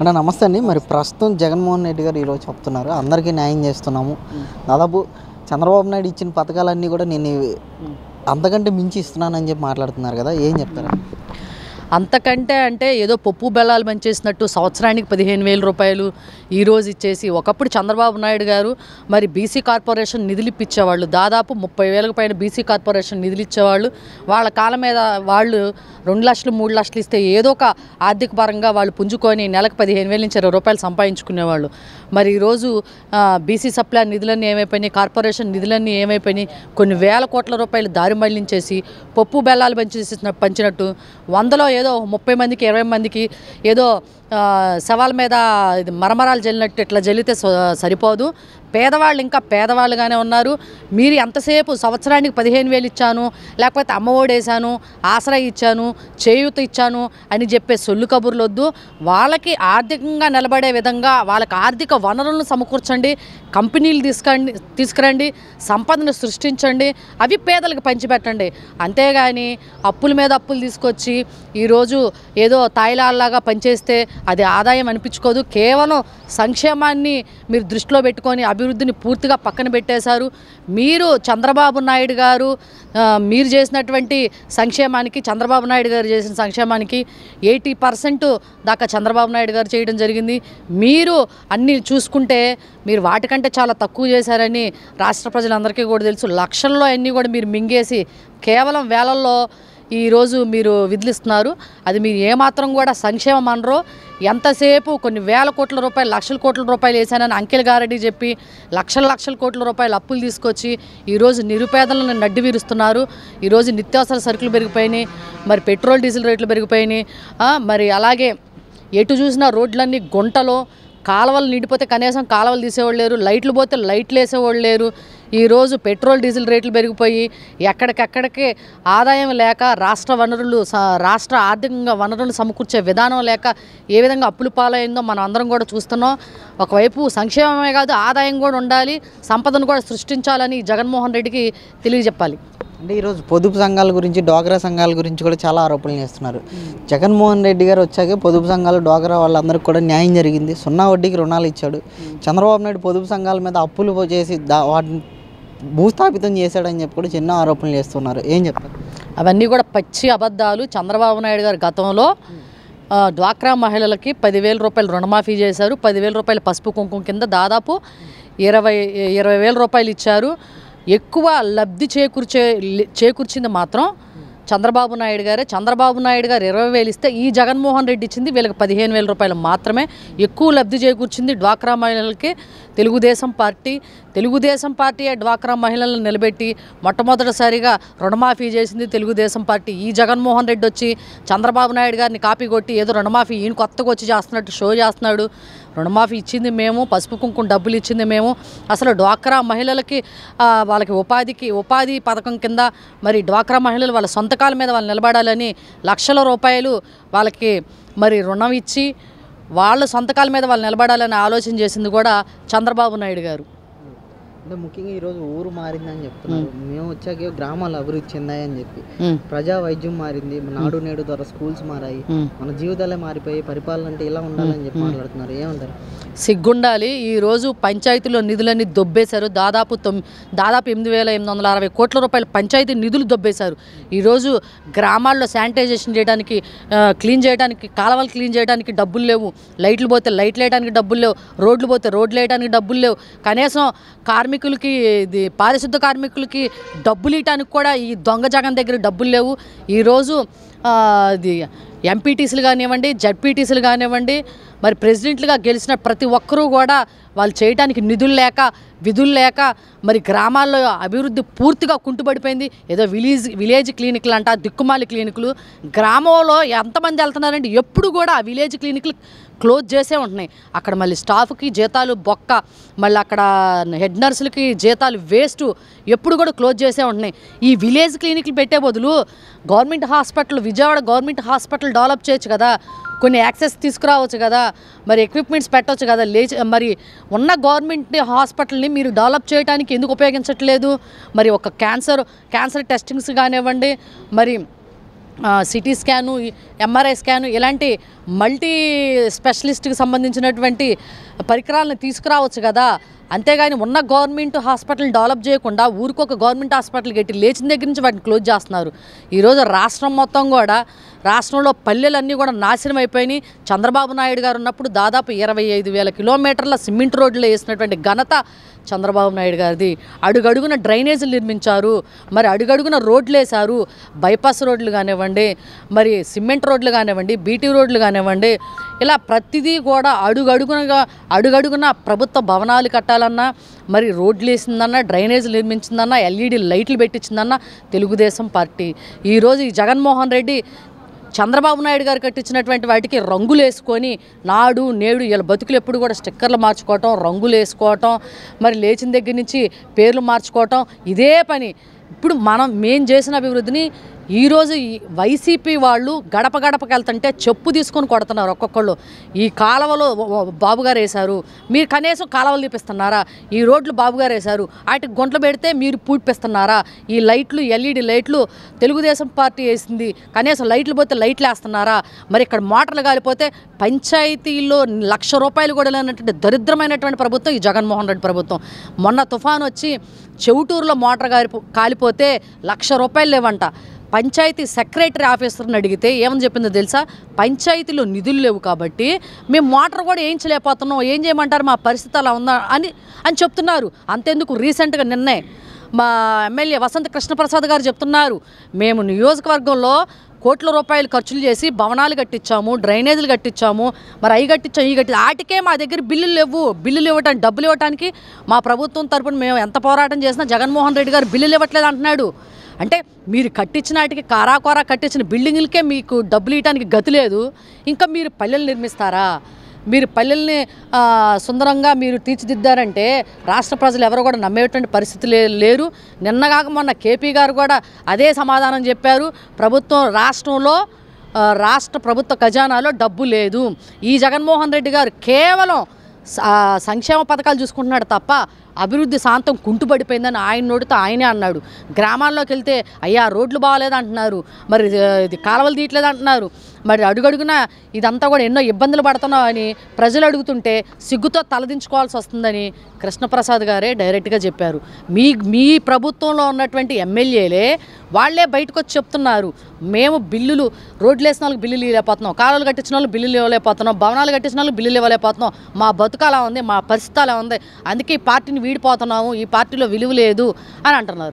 అంటే నమస్తే అండి. మరి ప్రస్తుతం జగన్మోహన్ రెడ్డి గారు ఈరోజు చెప్తున్నారు అందరికీ న్యాయం చేస్తున్నాము, దాదాపు చంద్రబాబు నాయుడు ఇచ్చిన పథకాలన్నీ కూడా నేను అంతకంటే మించి ఇస్తున్నానని చెప్పి మాట్లాడుతున్నారు కదా, ఏం చెప్తారు? అంతకంటే అంటే ఏదో పప్పు బెల్లాలు పనిచేసినట్టు సంవత్సరానికి 15,000 రూపాయలు ఈరోజు ఇచ్చేసి, ఒకప్పుడు చంద్రబాబు నాయుడు గారు మరి బీసీ కార్పొరేషన్ నిధులు ఇప్పించేవాళ్ళు, దాదాపు 30,000కు పైన బీసీ కార్పొరేషన్ నిధులు ఇచ్చేవాళ్ళు. వాళ్ళ కాలం మీద వాళ్ళు 2 లక్షలు 3 లక్షలు ఇస్తే ఏదో ఒక ఆర్థిక పరంగా వాళ్ళు పుంజుకొని నెలకు 15,000 నుంచి 20 రూపాయలు సంపాదించుకునేవాళ్ళు. మరి ఈరోజు బీసీ సప్లై నిధులన్నీ ఏమైపోయినాయి, కార్పొరేషన్ నిధులన్నీ ఏమైపోయినాయి, కొన్ని వేల కోట్ల రూపాయలు దారి మళ్లించేసి పప్పు బెల్లాలు పంచినట్టు 100లో ఏదో 30 మందికి 20 మందికి ఏదో శవాల మీద ఇది మరమరాలు జల్లినట్టు ఇట్లా జల్లితే సరిపోదు. పేదవాళ్ళు ఇంకా పేదవాళ్ళుగానే ఉన్నారు. మీరు ఎంతసేపు సంవత్సరానికి 15,000 ఇచ్చాను, లేకపోతే అమ్మఒడి వేసాను, ఆసరా ఇచ్చాను, చేయూత ఇచ్చాను అని చెప్పే సొల్లు కబుర్లు వద్దు. వాళ్ళకి ఆర్థికంగా నిలబడే విధంగా వాళ్ళకి ఆర్థిక వనరులను సమకూర్చండి, కంపెనీలు తీసుకురండి, సంపదను సృష్టించండి, అవి పేదలకు పంచిపెట్టండి. అంతేగాని అప్పుల మీద అప్పులు తీసుకొచ్చి ఈరోజు ఏదో తాయిలాల్లాగా పనిచేస్తే అది ఆదాయం అనిపించుకోదు. కేవలం సంక్షేమాన్ని మీరు దృష్టిలో పెట్టుకొని అభివృద్ధిని పూర్తిగా పక్కన పెట్టేశారు. మీరు చంద్రబాబు నాయుడు గారు మీరు చేసినటువంటి సంక్షేమానికి, చంద్రబాబు నాయుడు గారు చేసిన సంక్షేమానికి 80% దాకా చంద్రబాబు నాయుడు గారు చేయడం జరిగింది. మీరు అన్నీ చూసుకుంటే మీరు వాటికంటే చాలా తక్కువ చేశారని రాష్ట్ర ప్రజలందరికీ కూడా తెలుసు. లక్షల్లో అన్నీ కూడా మీరు మింగేసి కేవలం వేలల్లో ఈరోజు మీరు విధులిస్తున్నారు. అది మీరు ఏమాత్రం కూడా సంక్షేమం అనరో. ఎంతసేపు కొన్ని వేల కోట్ల రూపాయలు, లక్షల కోట్ల రూపాయలు వేసానని అంకెల్ గారెడ్డి చెప్పి లక్షల కోట్ల రూపాయలు అప్పులు తీసుకొచ్చి ఈరోజు నిరుపేదలను నడ్డి విరుస్తున్నారు. ఈరోజు నిత్యావసర సరుకులు పెరిగిపోయినాయి, మరి పెట్రోల్ డీజిల్ రేట్లు పెరిగిపోయినాయి. మరి అలాగే ఎటు చూసినా రోడ్లన్నీ గుంటలో, కాలువలు నిండిపోతే కనీసం కాలువలు తీసేవాళ్ళు లేరు, లైట్లు పోతే లైట్లు వేసేవాళ్ళు లేరు. ఈరోజు పెట్రోల్ డీజిల్ రేట్లు పెరిగిపోయి ఎక్కడికెక్కడికి ఆదాయం లేక రాష్ట్ర ఆర్థికంగా వనరులు సమకూర్చే విధానం లేక ఏ విధంగా అప్పులు పాలైందో మనం అందరం కూడా చూస్తున్నాం. ఒకవైపు సంక్షేమమే కాదు, ఆదాయం కూడా ఉండాలి, సంపదను కూడా సృష్టించాలని జగన్మోహన్ రెడ్డికి తెలియజెప్పాలి. అంటే ఈరోజు పొదుపు సంఘాల గురించి, డ్వాక్రా సంఘాల గురించి కూడా చాలా ఆరోపణలు చేస్తున్నారు. జగన్మోహన్ రెడ్డి గారు వచ్చాకే పొదుపు సంఘాలు, డ్వాక్రా వాళ్ళందరికీ కూడా న్యాయం జరిగింది, 0 వడ్డీకి రుణాలు ఇచ్చాడు. చంద్రబాబు నాయుడు పొదుపు సంఘాల మీద అప్పులు చేసి వాటిని భూస్థాపితం చేశాడని చెప్పి కూడా చిన్న ఆరోపణలు చేస్తున్నారు, ఏం చెప్తారు? అవన్నీ కూడా పచ్చి అబద్ధాలు. చంద్రబాబు నాయుడు గారు గతంలో డ్వాక్రా మహిళలకి 10,000 రూపాయలు రుణమాఫీ చేశారు. 10,000 రూపాయలు పసుపు కుంకుమ కింద దాదాపు 20,000 రూపాయలు ఇచ్చారు. ఎక్కువ లబ్ధి చేకూర్చింది మాత్రం చంద్రబాబు నాయుడు గారే. చంద్రబాబు నాయుడు గారు 20,000 ఇస్తే ఈ జగన్మోహన్ రెడ్డి ఇచ్చింది వీళ్ళకి 15,000 రూపాయలు మాత్రమే. ఎక్కువ లబ్ధి చేకూర్చింది డ్వాక్రా మహిళలకి తెలుగుదేశం పార్టీ డ్వాక్రా మహిళలను నిలబెట్టి మొట్టమొదటిసారిగా రుణమాఫీ చేసింది తెలుగుదేశం పార్టీ. ఈ జగన్మోహన్ రెడ్డి వచ్చి చంద్రబాబు నాయుడు గారిని కాపీ కొట్టి ఏదో రుణమాఫీ ఈయన కొత్తగా వచ్చి చేస్తున్నట్టు షో చేస్తున్నాడు. రుణమాఫీ ఇచ్చింది మేము, పసుపు కుంకుమ డబ్బులు ఇచ్చింది మేము. అసలు డ్వాక్రా మహిళలకి వాళ్ళకి ఉపాధి పథకం కింద మరి డ్వాక్రా మహిళలు వాళ్ళ సొంత కాళ్ళ మీద వాళ్ళు నిలబడాలని లక్షల రూపాయలు వాళ్ళకి మరి రుణం ఇచ్చి వాళ్ళ సొంత కాళ్ళ మీద వాళ్ళు నిలబడాలని ఆలోచన చేసింది కూడా చంద్రబాబు నాయుడు గారు. అంటే ముఖ్యంగా ఈరోజు ఊరు మారిందని చెప్తున్నారు. మేము వచ్చాక గ్రామాలు అభివృద్ధి చెందాయని చెప్పి, ప్రజా వైద్యం మారింది, నాడు నేడు ద్వారా స్కూల్స్ మారాయి, మన జీవితాలే మారిపోయి, పరిపాలన అంటే ఇలా ఉండాలని చెప్పి మాట్లాడుతున్నారు, ఏమంటారు? సిగ్గుండాలి. ఈరోజు పంచాయతీలో నిధులన్నీ దొబ్బేశారు. దాదాపు 8,860 కోట్ల రూపాయల పంచాయతీ నిధులు దొబ్బేశారు. ఈరోజు గ్రామాల్లో శానిటైజేషన్ చేయడానికి, క్లీన్ చేయడానికి, కాలువలు క్లీన్ చేయడానికి డబ్బులు లేవు, లైట్లు పోతే లైట్లు వేయడానికి డబ్బులు లేవు, రోడ్లు పోతే రోడ్లు వేయడానికి డబ్బులు లేవు, కనీసం కార్మికులకి పారిశుద్ధ కార్మికులకి డబ్బులు ఇవ్వడానికి కూడా ఈ దొంగ జగన్ దగ్గర డబ్బులు లేవు. ఈరోజు ఇది ఎంపీటీసీలు కానివ్వండి, జడ్పీటీసీలు కానివ్వండి, మరి ప్రెసిడెంట్లుగా గెలిచిన ప్రతి ఒక్కరూ కూడా వాళ్ళు చేయడానికి నిధులు లేక, విధులు లేక మరి గ్రామాల్లో అభివృద్ధి పూర్తిగా కుంటుపడిపోయింది. ఏదో విలేజ్ క్లినిక్లు అంట, దిక్కుమాలి క్లినిక్లు. గ్రామంలో ఎంతమంది వెళ్తున్నారంటే ఎప్పుడు కూడా ఆ విలేజ్ క్లినిక్లు క్లోజ్ చేసే ఉంటున్నాయి. అక్కడ మళ్ళీ స్టాఫ్కి జీతాలు బొక్క, మళ్ళీ అక్కడ హెడ్ నర్సులకి జీతాలు వేస్ట్, ఎప్పుడు కూడా క్లోజ్ చేసే ఉంటున్నాయి. ఈ విలేజ్ క్లినిక్లు పెట్టే బదులు government hospital, Vijayawada government hospital develop చేయొచ్చు కదా, కొన్ని యాక్సెస్ తీసుకురావచ్చు కదా, మరి ఎక్విప్మెంట్స్ పెట్టవచ్చు కదా. మరి ఉన్న గవర్నమెంట్ హాస్పిటల్ని మీరు డెవలప్ చేయడానికి ఎందుకు ఉపయోగించట్లేదు? మరి ఒక క్యాన్సర్ టెస్టింగ్స్ కానివ్వండి, మరి సిటీ స్కాను, ఎంఆర్ఐ స్కాను ఇలాంటి మల్టీ స్పెషలిస్ట్కి సంబంధించినటువంటి పరికరాలను తీసుకురావచ్చు కదా. అంతేగాని ఉన్న గవర్నమెంట్ హాస్పిటల్ డెవలప్ చేయకుండా ఊరికొక గవర్నమెంట్ హాస్పిటల్ కట్టి లేచిన దగ్గర నుంచి వాటిని క్లోజ్ చేస్తున్నారు. ఈరోజు రాష్ట్రం మొత్తం కూడా, రాష్ట్రంలో పల్లెలన్నీ కూడా నాశనం అయిపోయినాయి. చంద్రబాబు నాయుడు గారు ఉన్నప్పుడు దాదాపు 25,000 కిలోమీటర్ల సిమెంట్ రోడ్లు వేసినటువంటి ఘనత చంద్రబాబు నాయుడు గారిది. అడుగడుగున డ్రైనేజీలు నిర్మించారు, మరి అడుగడుగున రోడ్లు వేశారు. బైపాస్ రోడ్లు కానివ్వండి, మరి సిమెంట్ రోడ్లు కానివ్వండి, బీటీ రోడ్లు కానివ్వండి, ఇలా ప్రతిదీ కూడా అడుగడుగున ప్రభుత్వ భవనాలు కట్టాలన్నా, మరి రోడ్లు వేసిందన్నా, డ్రైనేజీలు నిర్మించిందన్నా, ఎల్ఈడి లైట్లు పెట్టించిందన్నా తెలుగుదేశం పార్టీ. ఈరోజు ఈ జగన్మోహన్ రెడ్డి చంద్రబాబు నాయుడు గారు కట్టించినటువంటి వాటికి రంగులు వేసుకొని నాడు నేడు ఇలా బతుకులు ఎప్పుడు కూడా స్టిక్కర్లు మార్చుకోవటం, రంగులు వేసుకోవటం, మరి లేచిన దగ్గర నుంచి పేర్లు మార్చుకోవటం, ఇదే పని. ఇప్పుడు మేం చేసిన అభివృద్ధిని ఈరోజు ఈ వైసీపీ వాళ్ళు గడప గడపకి వెళ్తుంటే చెప్పు తీసుకొని కొడుతున్నారు ఒక్కొక్కళ్ళు. ఈ కాలువలు బాబుగారు వేశారు, మీరు కనీసం కాలువలు తీపిస్తున్నారా? ఈ రోడ్లు బాబుగారు వేశారు, వాటికి గుంటలు పెడితే మీరు పూడిపిస్తున్నారా? ఈ లైట్లు, ఎల్ఈడి లైట్లు తెలుగుదేశం పార్టీ వేసింది, కనీసం లైట్లు పోతే లైట్లు వేస్తున్నారా? మరి ఇక్కడ మోటార్లు కాలిపోతే పంచాయతీల్లో ₹1,00,000 కూడా లేనటువంటి దరిద్రమైనటువంటి ప్రభుత్వం ఈ జగన్మోహన్ రెడ్డి ప్రభుత్వం. మొన్న తుఫాను వచ్చి చెవుటూరులో మోటార్ కాలిపోతే ₹1,00,000 లేవంట. పంచాయతీ సెక్రటరీ ఆఫీసర్ని అడిగితే ఏమని చెప్పిందో తెలుసా? పంచాయతీలో నిధులు లేవు కాబట్టి మేము మోటార్ కూడా వేయించలేకపోతున్నాం, ఏం చేయమంటారు, మా పరిస్థితి అలా ఉందా అని చెప్తున్నారు. అంతెందుకు, రీసెంట్గా నిన్నే మా ఎమ్మెల్యే వసంత కృష్ణప్రసాద్ గారు చెప్తున్నారు, మేము నియోజకవర్గంలో కోట్ల రూపాయలు ఖర్చులు చేసి భవనాలు కట్టించాము, డ్రైనేజీలు కట్టించాము, మరి అవి కట్టించాము, ఈ కట్టి వాటికే మా దగ్గర బిల్లులు లేవు. బిల్లులు ఇవ్వటానికి, డబ్బులు ఇవ్వడానికి మా ప్రభుత్వం తరపున మేము ఎంత పోరాటం చేసినా జగన్మోహన్ రెడ్డి గారు బిల్లులు ఇవ్వట్లేదు అంటున్నాడు. అంటే మీరు కట్టించిన వాటికి కారాకోరా కట్టించిన బిల్డింగులకే మీకు డబ్బులు ఇవ్వడానికి గతి లేదు, ఇంకా మీరు పల్లెలు నిర్మిస్తారా? మీరు పల్లెల్ని సుందరంగా మీరు తీర్చిదిద్దారంటే రాష్ట్ర ప్రజలు ఎవరు కూడా నమ్మేటువంటి పరిస్థితి లేరు. నిన్నగాక మొన్న కేపీ గారు కూడా అదే సమాధానం చెప్పారు, రాష్ట్ర ప్రభుత్వ ఖజానాలో డబ్బు లేదు. ఈ జగన్మోహన్ రెడ్డి గారు కేవలం సంక్షేమ పథకాలు చూసుకుంటున్నాడు తప్ప అభివృద్ధి శాంతం కుంటుపడిపోయిందని ఆయన నోటితో ఆయనే అన్నాడు. గ్రామాల్లోకి వెళ్తే అయ్యా రోడ్లు బాగాలేదు అంటున్నారు, మరి ఇది కాలువలు తీయట్లేదు అంటున్నారు, మరి అడుగడుగున ఇదంతా కూడా ఎన్నో ఇబ్బందులు పడుతున్నావు అని ప్రజలు సిగ్గుతో తలదించుకోవాల్సి వస్తుందని కృష్ణప్రసాద్ గారే డైరెక్ట్గా చెప్పారు. మీ ప్రభుత్వంలో ఉన్నటువంటి ఎమ్మెల్యేలే వాళ్ళే బయటకు వచ్చి చెప్తున్నారు, మేము రోడ్లు వేసిన వాళ్ళకి బిల్లులు ఇవ్వలేకపోతున్నాం, కాలువలు కట్టించిన వాళ్ళు బిల్లులు ఇవ్వలేకపోతున్నాం, భవనాలు కట్టించిన వాళ్ళు బిల్లులు ఇవ్వలేకపోతున్నాం, మా బతుకు అలా ఉంది, మా పరిస్థితి అలా ఉంది, అందుకే ఈ పార్టీని వీడిపోతున్నాము, ఈ పార్టీలో విలువ లేదు అని అంటున్నారు.